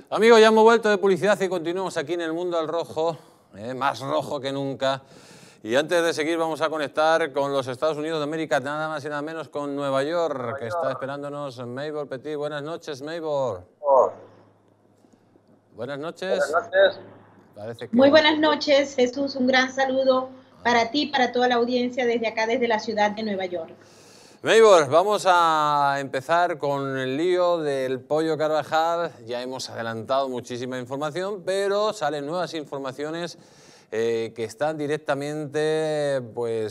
Amigos, ya hemos vuelto de publicidad y continuamos aquí en el Mundo al Rojo, más rojo que nunca. Y antes de seguir vamos a conectar con los Estados Unidos de América, nada más y nada menos con Nueva York, que está esperándonos Maybor Petit. Buenas noches, Maybor. Buenas noches. Buenas noches. Parece que... Muy buenas noches, Jesús. Un gran saludo para ti y para toda la audiencia desde acá, desde la ciudad de Nueva York. Maybor, vamos a empezar con el lío del pollo Carvajal. Ya hemos adelantado muchísima información, pero salen nuevas informaciones que están directamente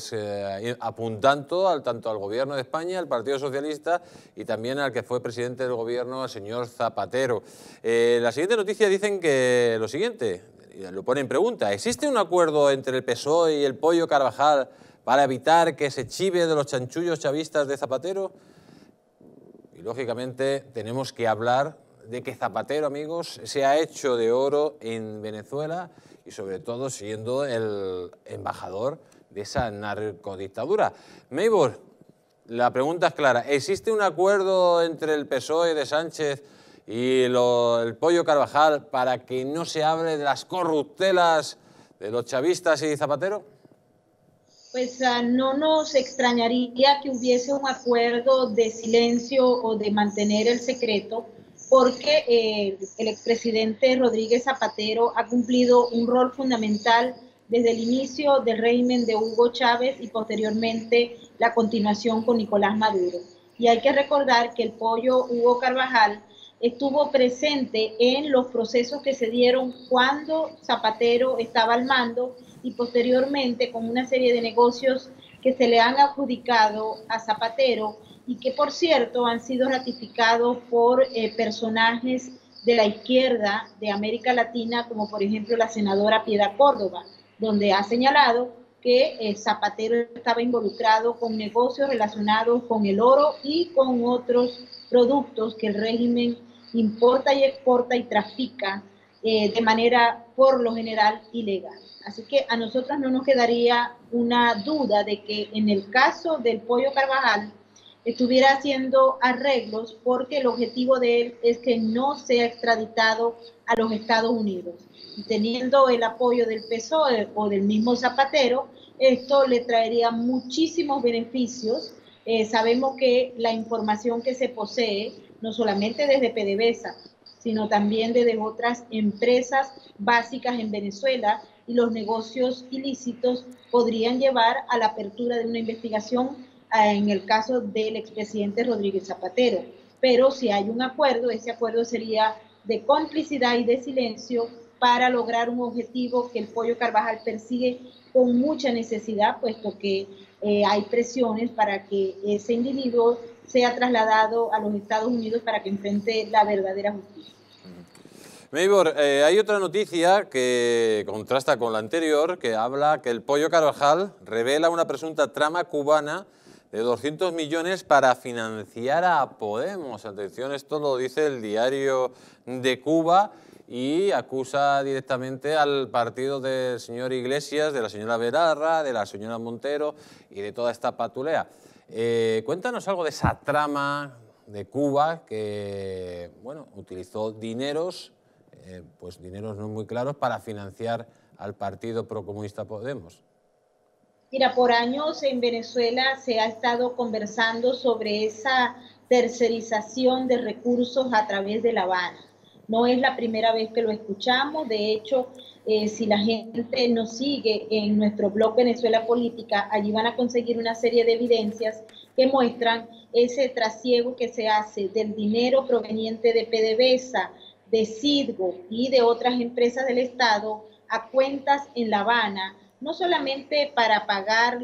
apuntando tanto al Gobierno de España, al Partido Socialista y también al que fue presidente del Gobierno, el señor Zapatero. La siguiente noticia dicen que lo siguiente, lo pone en pregunta: ¿existe un acuerdo entre el PSOE y el pollo Carvajal para evitar que se chive de los chanchullos chavistas de Zapatero? Y lógicamente tenemos que hablar de que Zapatero, amigos, se ha hecho de oro en Venezuela y sobre todo siendo el embajador de esa narcodictadura. Maybor, la pregunta es clara: ¿existe un acuerdo entre el PSOE de Sánchez y el pollo Carvajal para que no se hable de las corruptelas de los chavistas y Zapatero? Pues no nos extrañaría que hubiese un acuerdo de silencio o de mantener el secreto, porque el expresidente Rodríguez Zapatero ha cumplido un rol fundamental desde el inicio del régimen de Hugo Chávez y posteriormente la continuación con Nicolás Maduro. Y hay que recordar que el pollo Hugo Carvajal estuvo presente en los procesos que se dieron cuando Zapatero estaba al mando y posteriormente con una serie de negocios que se le han adjudicado a Zapatero y que, por cierto, han sido ratificados por personajes de la izquierda de América Latina, como por ejemplo la senadora Piedad Córdoba, donde ha señalado que Zapatero estaba involucrado con negocios relacionados con el oro y con otros productos que el régimen importa y exporta y trafica de manera, por lo general, ilegal. Así que a nosotros no nos quedaría una duda de que en el caso del pollo Carvajal estuviera haciendo arreglos, porque el objetivo de él es que no sea extraditado a los Estados Unidos. Y teniendo el apoyo del PSOE o del mismo Zapatero, esto le traería muchísimos beneficios. Sabemos que la información que se posee, no solamente desde PDVSA, sino también desde otras empresas básicas en Venezuela, y los negocios ilícitos podrían llevar a la apertura de una investigación en el caso del expresidente Rodríguez Zapatero. Pero si hay un acuerdo, ese acuerdo sería de complicidad y de silencio para lograr un objetivo que el pollo Carvajal persigue con mucha necesidad, puesto que hay presiones para que ese individuo sea trasladado a los Estados Unidos para que enfrente la verdadera justicia. Maybor, hay otra noticia que contrasta con la anterior, que habla que el pollo Carvajal revela una presunta trama cubana de 200 millones para financiar a Podemos. Atención, esto lo dice el Diario de Cuba y acusa directamente al partido del señor Iglesias, de la señora Belarra, de la señora Montero y de toda esta patulea. Cuéntanos algo de esa trama de Cuba que, bueno, utilizó dineros, dineros no muy claros, para financiar al partido procomunista Podemos. Mira, por años en Venezuela se ha estado conversando sobre esa tercerización de recursos a través de La Habana. No es la primera vez que lo escuchamos. De hecho, si la gente nos sigue en nuestro blog Venezuela Política, allí van a conseguir una serie de evidencias que muestran ese trasiego que se hace del dinero proveniente de PDVSA, de Citgo y de otras empresas del Estado a cuentas en La Habana, no solamente para pagar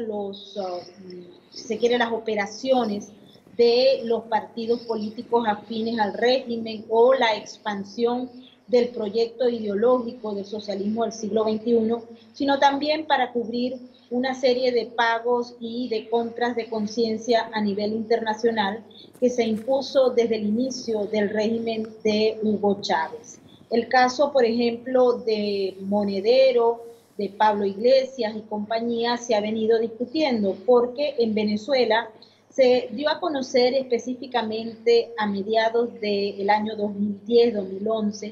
si se quiere, las operaciones de los partidos políticos afines al régimen o la expansión del proyecto ideológico del socialismo del siglo XXI, sino también para cubrir una serie de pagos y de compras de conciencia a nivel internacional que se impuso desde el inicio del régimen de Hugo Chávez. El caso, por ejemplo, de Monedero, de Pablo Iglesias y compañía se ha venido discutiendo, porque en Venezuela se dio a conocer específicamente a mediados del año 2010-2011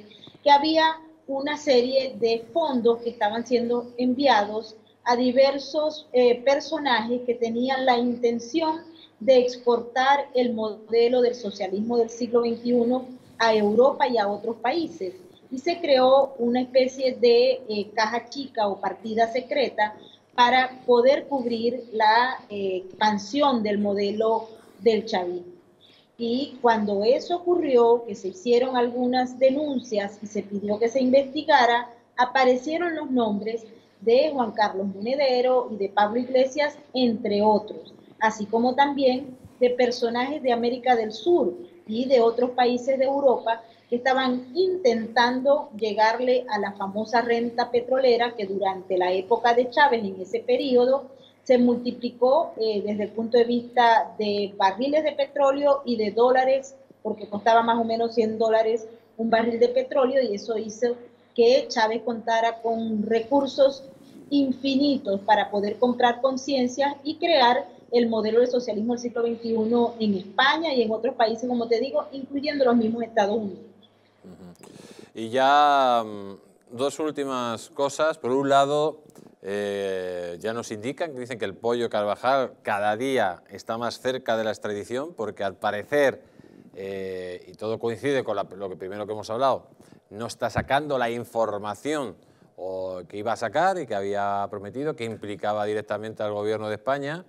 que había una serie de fondos que estaban siendo enviados a diversos personajes que tenían la intención de exportar el modelo del socialismo del siglo XXI a Europa y a otros países. Y se creó una especie de caja chica o partida secreta para poder cubrir la expansión del modelo del chavismo. Y cuando eso ocurrió, que se hicieron algunas denuncias y se pidió que se investigara, aparecieron los nombres de Juan Carlos Monedero y de Pablo Iglesias, entre otros, así como también de personajes de América del Sur y de otros países de Europa que estaban intentando llegarle a la famosa renta petrolera que durante la época de Chávez, en ese periodo, se multiplicó desde el punto de vista de barriles de petróleo y de dólares, porque costaba más o menos $100 un barril de petróleo, y eso hizo que Chávez contara con recursos infinitos para poder comprar conciencias y crear el modelo de socialismo del siglo XXI en España y en otros países, como te digo, incluyendo los mismos Estados Unidos. Y ya dos últimas cosas. Por un lado, ya nos indican, que dicen que el Pollo Carvajal cada día está más cerca de la extradición, porque al parecer, y todo coincide con lo que primero que hemos hablado, no está sacando la información que iba a sacar y que había prometido, que implicaba directamente al gobierno de España,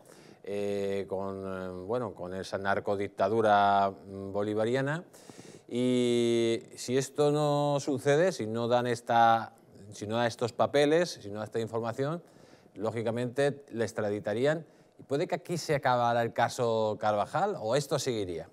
con esa narcodictadura bolivariana. Y si esto no sucede, si no dan estos papeles, si no da esta información, lógicamente le extraditarían. ¿Y puede que aquí se acabara el caso Carvajal o esto seguiría?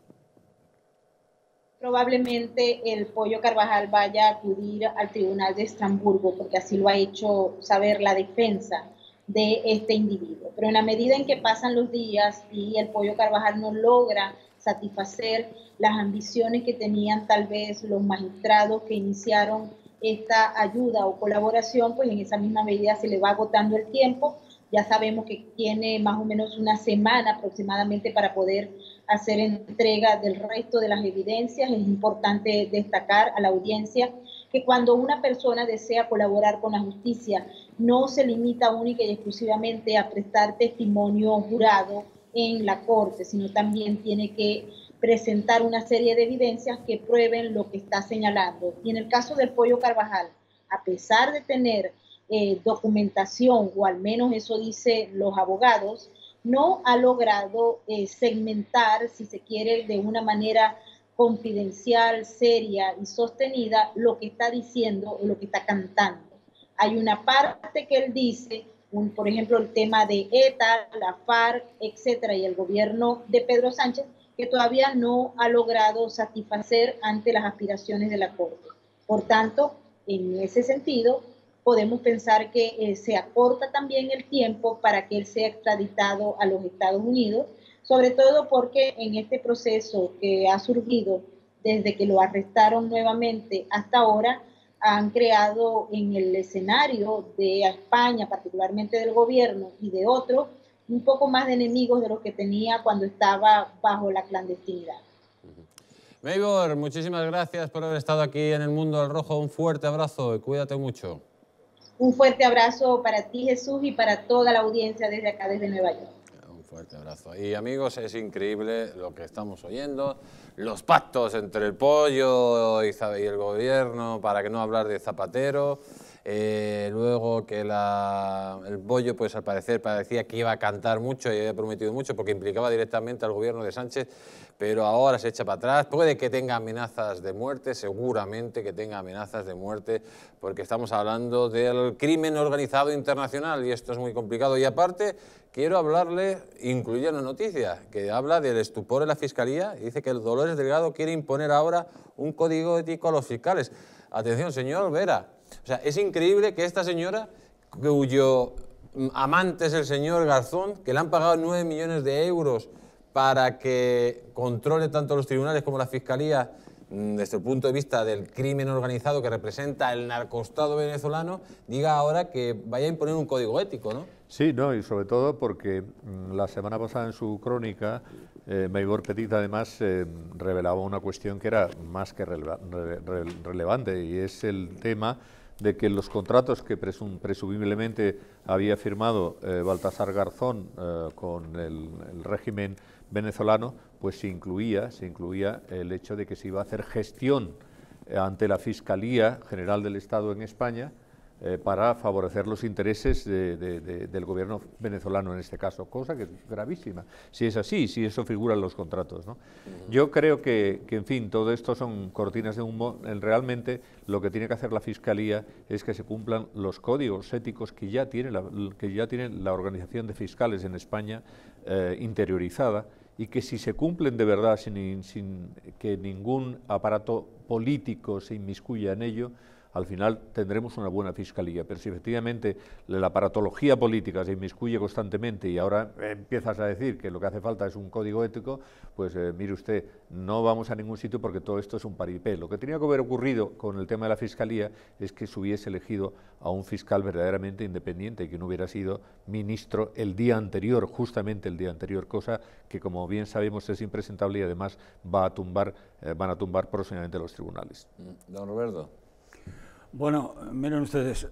Probablemente el Pollo Carvajal vaya a acudir al Tribunal de Estrasburgo, porque así lo ha hecho saber la defensa de este individuo. Pero en la medida en que pasan los días y el Pollo Carvajal no logra satisfacer las ambiciones que tenían tal vez los magistrados que iniciaron esta ayuda o colaboración, pues en esa misma medida se le va agotando el tiempo. Ya sabemos que tiene más o menos una semana aproximadamente para poder hacer entrega del resto de las evidencias. Es importante destacar a la audiencia que cuando una persona desea colaborar con la justicia, no se limita única y exclusivamente a prestar testimonio jurado en la corte, sino también tiene que presentar una serie de evidencias que prueben lo que está señalando. Y en el caso del Pollo Carvajal, a pesar de tener documentación, o al menos eso dicen los abogados, no ha logrado segmentar, si se quiere, de una manera confidencial, seria y sostenida lo que está diciendo o lo que está cantando. Hay una parte que él dice, por ejemplo, el tema de ETA, la FARC, etcétera, y el gobierno de Pedro Sánchez, que todavía no ha logrado satisfacer ante las aspiraciones de la Corte. Por tanto, en ese sentido, podemos pensar que se acorta también el tiempo para que él sea extraditado a los Estados Unidos, sobre todo porque en este proceso que ha surgido desde que lo arrestaron nuevamente hasta ahora, han creado en el escenario de España, particularmente del gobierno y de otros, un poco más de enemigos de los que tenía cuando estaba bajo la clandestinidad. Maybor, muchísimas gracias por haber estado aquí en El Mundo al Rojo. Un fuerte abrazo y cuídate mucho. Un fuerte abrazo para ti, Jesús, y para toda la audiencia desde acá, desde Nueva York. Un fuerte abrazo. Y amigos, es increíble lo que estamos oyendo, los pactos entre el Pollo y el gobierno para que no hablar de Zapatero. Luego que el Pollo, pues al parecer parecía que iba a cantar mucho y había prometido mucho porque implicaba directamente al gobierno de Sánchez, pero ahora se echa para atrás. Puede que tenga amenazas de muerte, seguramente que tenga amenazas de muerte, porque estamos hablando del crimen organizado internacional y esto es muy complicado. Y aparte, quiero hablarle, incluye una noticia, que habla del estupor en la Fiscalía y dice que el Dolores Delgado quiere imponer ahora un código ético a los fiscales. Atención, señor Vera. O sea, es increíble que esta señora, cuyo amante es el señor Garzón, que le han pagado 9 millones de euros para que controle tanto los tribunales como la Fiscalía, desde el punto de vista del crimen organizado que representa el narcoestado venezolano, diga ahora que vaya a imponer un código ético, ¿no? Sí, no, y sobre todo porque la semana pasada en su crónica, Maybor Petit además revelaba una cuestión que era más que relevante, y es el tema de que los contratos que presumiblemente había firmado Baltasar Garzón con el régimen venezolano, pues se incluía el hecho de que se iba a hacer gestión ante la Fiscalía General del Estado en España para favorecer los intereses del gobierno venezolano en este caso, cosa que es gravísima, si es así, si eso figura en los contratos, ¿no? Yo creo que, en fin, todo esto son cortinas de humo. Realmente lo que tiene que hacer la Fiscalía es que se cumplan los códigos éticos que ya tiene la Organización de Fiscales en España interiorizada, y que si se cumplen de verdad sin que ningún aparato político se inmiscuya en ello, al final tendremos una buena fiscalía. Pero si efectivamente la aparatología política se inmiscuye constantemente y ahora empiezas a decir que lo que hace falta es un código ético, pues mire usted, no vamos a ningún sitio porque todo esto es un paripé. Lo que tenía que haber ocurrido con el tema de la fiscalía es que se hubiese elegido a un fiscal verdaderamente independiente y que no hubiera sido ministro el día anterior, justamente el día anterior, cosa que, como bien sabemos, es impresentable y además van a tumbar próximamente los tribunales. Don Roberto. Bueno, miren ustedes,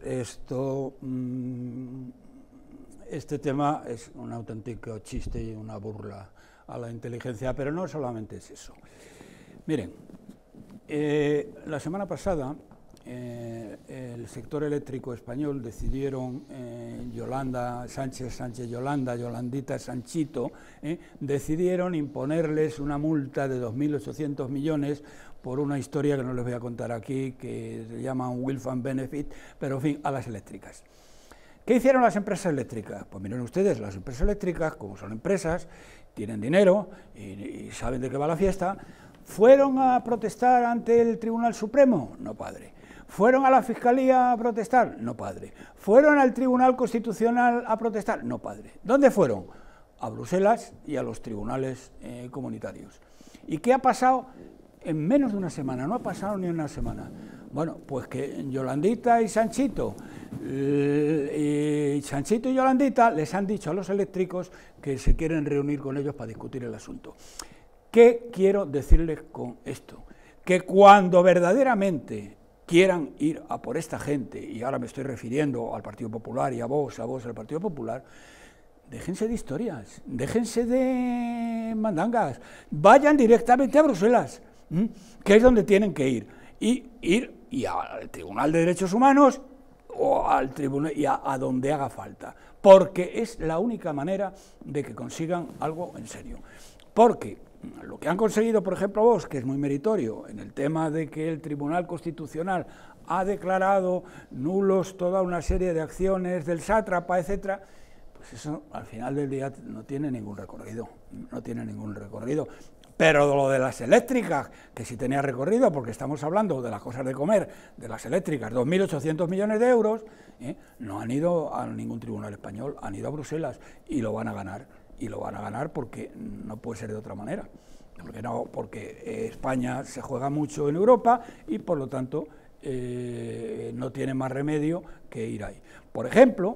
este tema es un auténtico chiste y una burla a la inteligencia, pero no solamente es eso. Miren, la semana pasada el sector eléctrico español decidieron, Yolanda Sánchez, Yolanda, Yolandita Sanchito, decidieron imponerles una multa de 2.800 millones por una historia que no les voy a contar aquí, que se llama un Will Fund Benefit, pero en fin, a las eléctricas. ¿Qué hicieron las empresas eléctricas? Pues miren ustedes, las empresas eléctricas, como son empresas, tienen dinero y saben de qué va la fiesta, ¿fueron a protestar ante el Tribunal Supremo? No, padre. ¿Fueron a la Fiscalía a protestar? No, padre. ¿Fueron al Tribunal Constitucional a protestar? No, padre. ¿Dónde fueron? A Bruselas y a los tribunales comunitarios. ¿Y qué ha pasado? En menos de una semana, no ha pasado ni una semana. Bueno, pues que Yolandita y Sanchito, y Yolandita les han dicho a los eléctricos que se quieren reunir con ellos para discutir el asunto. ¿Qué quiero decirles con esto? Que cuando verdaderamente quieran ir a por esta gente, y ahora me estoy refiriendo al Partido Popular y a vos al Partido Popular, déjense de historias, déjense de mandangas, vayan directamente a Bruselas, que es donde tienen que ir, y al Tribunal de Derechos Humanos o al tribunal y a donde haga falta, porque es la única manera de que consigan algo en serio. Porque lo que han conseguido, por ejemplo, vos, que es muy meritorio, en el tema de que el Tribunal Constitucional ha declarado nulos toda una serie de acciones del sátrapa, etcétera, pues eso al final del día no tiene ningún recorrido, no tiene ningún recorrido. Pero lo de las eléctricas, que sí tenía recorrido, porque estamos hablando de las cosas de comer, de las eléctricas, 2.800 millones de euros, no han ido a ningún tribunal español, han ido a Bruselas y lo van a ganar. Y lo van a ganar porque no puede ser de otra manera. Porque España se juega mucho en Europa y por lo tanto no tiene más remedio que ir ahí. Por ejemplo,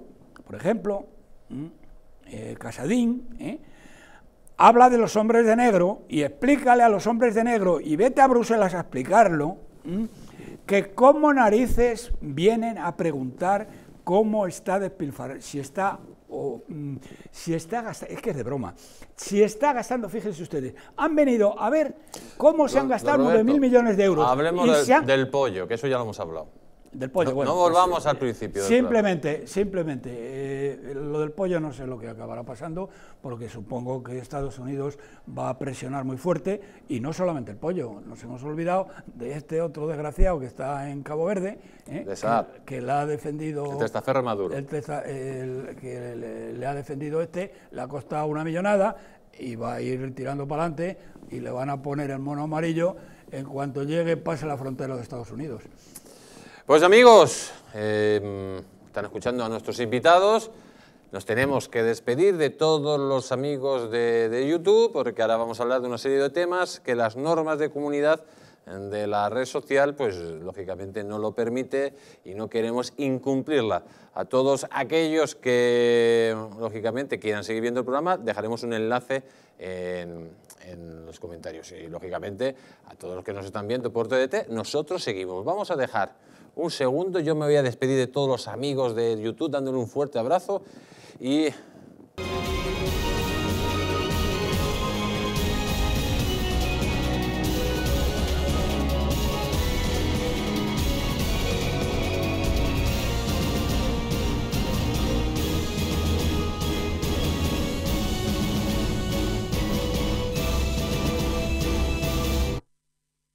Casadín, habla de los hombres de negro y explícale a los hombres de negro y vete a Bruselas a explicarlo, que cómo narices vienen a preguntar cómo está despilfarrado, si está gastando, es que es de broma, si está gastando, fíjense ustedes, han venido a ver cómo se han gastado 9.000 millones de euros. Hablemos del pollo, que eso ya lo hemos hablado. Del pollo, no, bueno, no volvamos pues, al principio. Simplemente, lo del pollo no sé lo que acabará pasando, porque supongo que Estados Unidos va a presionar muy fuerte, y no solamente el pollo, nos hemos olvidado de este otro desgraciado que está en Cabo Verde, que le ha defendido... El testaferro Maduro. Que le ha defendido le ha costado una millonada, y va a ir tirando para adelante, y le van a poner el mono amarillo en cuanto llegue, pase la frontera de Estados Unidos. Pues amigos, están escuchando a nuestros invitados, nos tenemos que despedir de todos los amigos de YouTube, porque ahora vamos a hablar de una serie de temas que las normas de comunidad de la red social, pues lógicamente no lo permite y no queremos incumplirla. A todos aquellos que lógicamente quieran seguir viendo el programa, dejaremos un enlace en los comentarios. Y lógicamente a todos los que nos están viendo por TDT, nosotros seguimos. Vamos a dejar un segundo, yo me voy a despedir de todos los amigos de YouTube dándole un fuerte abrazo y